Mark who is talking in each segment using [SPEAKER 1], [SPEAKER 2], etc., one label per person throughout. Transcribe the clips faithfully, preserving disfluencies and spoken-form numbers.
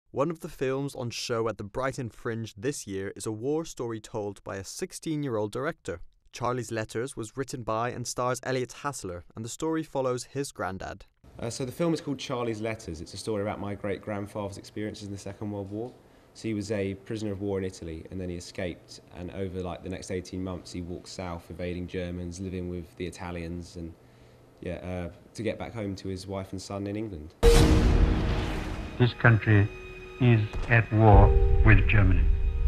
[SPEAKER 1] One of the films on show at the Brighton Fringe this year is a war story told by a sixteen-year-old director. Charlie's Letters was written by and stars Elliot Hasler, and the story follows his granddad.
[SPEAKER 2] Uh, so the film is called Charlie's Letters. It's a story about my great-grandfather's experiences in the Second World War. So he was a prisoner of war in Italy, and then he escaped, and over like the next eighteen months he walked south, evading Germans, living with the Italians, and yeah, uh, to get back home to his wife and son in England.
[SPEAKER 3] This country is at war with Germany.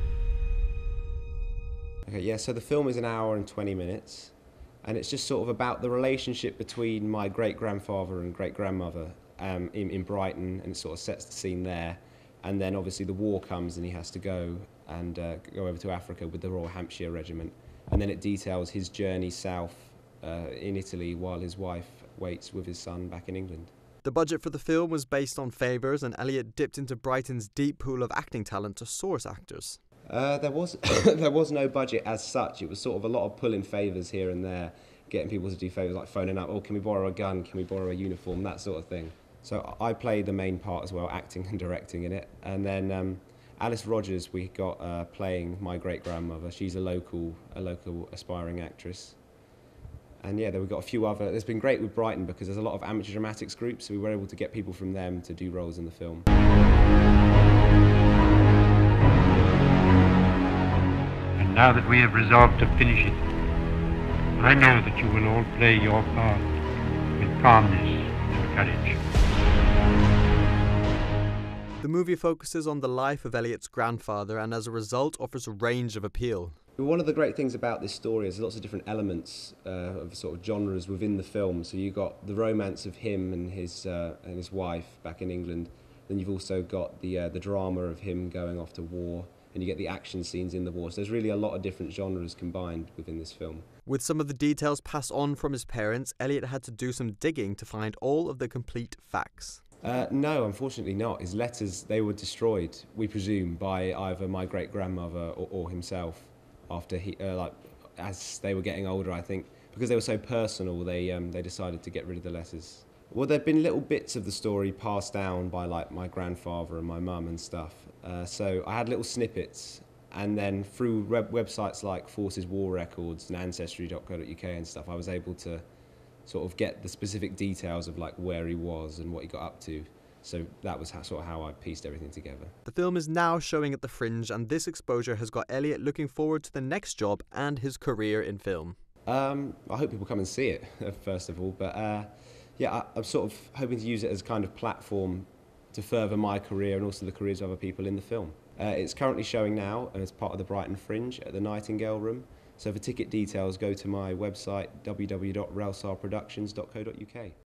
[SPEAKER 2] Okay, yeah, so the film is an hour and twenty minutes, and it's just sort of about the relationship between my great-grandfather and great-grandmother um, in, in Brighton, and it sort of sets the scene there. And then obviously the war comes and he has to go and uh, go over to Africa with the Royal Hampshire Regiment. And then it details his journey south uh, in Italy while his wife waits with his son back in England.
[SPEAKER 1] The budget for the film was based on favours, and Elliot dipped into Brighton's deep pool of acting talent to source actors.
[SPEAKER 2] Uh, there was there was no budget as such. It was sort of a lot of pulling favours here and there, getting people to do favours like phoning up, oh, can we borrow a gun, can we borrow a uniform, that sort of thing. So I played the main part as well, acting and directing in it. And then um, Alice Rogers, we got uh, playing my great-grandmother. She's a local, a local aspiring actress. And yeah, then we've got a few other. It's been great with Brighton because there's a lot of amateur dramatics groups, so we were able to get people from them to do roles in the film.
[SPEAKER 3] And now that we have resolved to finish it, I know that you will all play your part with calmness and courage.
[SPEAKER 1] The movie focuses on the life of Elliot's grandfather and as a result offers a range of appeal.
[SPEAKER 2] One of the great things about this story is lots of different elements uh, of sort of genres within the film. So you've got the romance of him and his uh, and his wife back in England. Then you've also got the uh, the drama of him going off to war, and you get the action scenes in the war. So there's really a lot of different genres combined within this film.
[SPEAKER 1] With some of the details passed on from his parents, Elliot had to do some digging to find all of the complete facts.
[SPEAKER 2] Uh, no, unfortunately not. His letters, they were destroyed, we presume, by either my great-grandmother or, or himself. After he, uh, like, as they were getting older, I think, because they were so personal, they um, they decided to get rid of the letters. Well, there've been little bits of the story passed down by like my grandfather and my mum and stuff. Uh, so I had little snippets, and then through web websites like Forces War Records and Ancestry dot co dot U K and stuff, I was able to sort of get the specific details of like where he was and what he got up to. So that was how, sort of how I pieced everything together.
[SPEAKER 1] The film is now showing at the Fringe, and this exposure has got Elliot looking forward to the next job and his career in film.
[SPEAKER 2] Um, I hope people come and see it, first of all. But uh, yeah, I, I'm sort of hoping to use it as a kind of platform to further my career and also the careers of other people in the film. Uh, it's currently showing now and as part of the Brighton Fringe at the Nightingale Room. So for ticket details, go to my website, w w w dot railsar productions dot co dot U K.